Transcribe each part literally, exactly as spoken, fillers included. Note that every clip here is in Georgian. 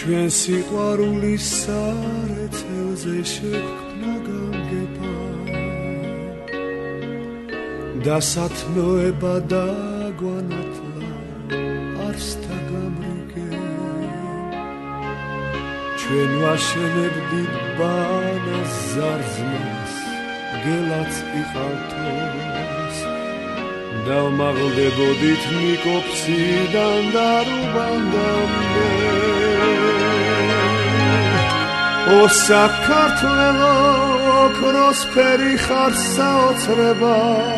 ჩვენ სიყვარულის სარეცელზე შეგვქმნა გამგება და სათნოება დაგვანათლა არსთა გამრიგე ჩვენ ვაშენებდით ბანას ზარზმას გელაც იყავთოს და ვმაღლდებოდით ნიკოფსიდან და რუბანდამდე ო საქართველო ოქროსფერი ხარ საოცრება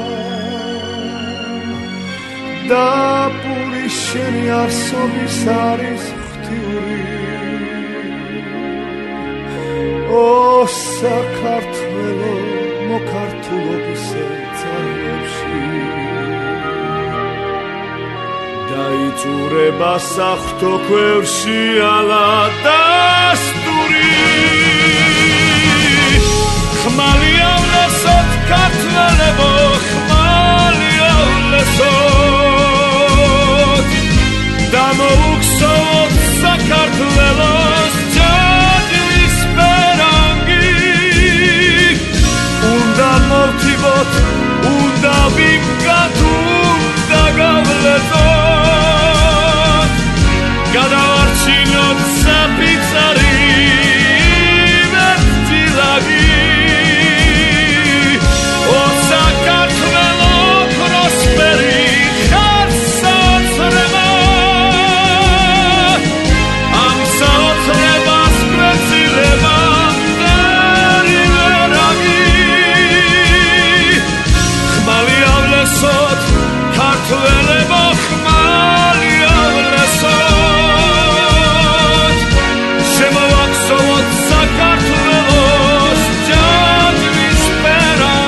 და პური შენი არსობის არის ღვთიური ო საქართველო მოქართულობის წარებში დაიწურება საღვთო ქვევრში ალადასტური ხმალიავლესოთ ქართველებო ხმალიავლესოთ და მოუგსოვოთ საქართველოს ჯაჯვის ფერანგი უნდა მოვთიბოთ უნდა ვიგოთ უნდა გავლეწოთ გადავარჩინოთ საფიცარი ვერტილაგი ო საქართველო ოქროსფერი ხარ საოცრება ამ საოცრებას გვეცილება მტერი ვერაგი ხმალიავლესოთ ქართველებო ხმალიავლესოთ შემოვაქსოვოთ საქართველოს ჯაჯვის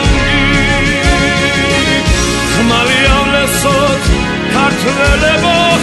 ფერანგი ხმალიავლესოთ ქართველებო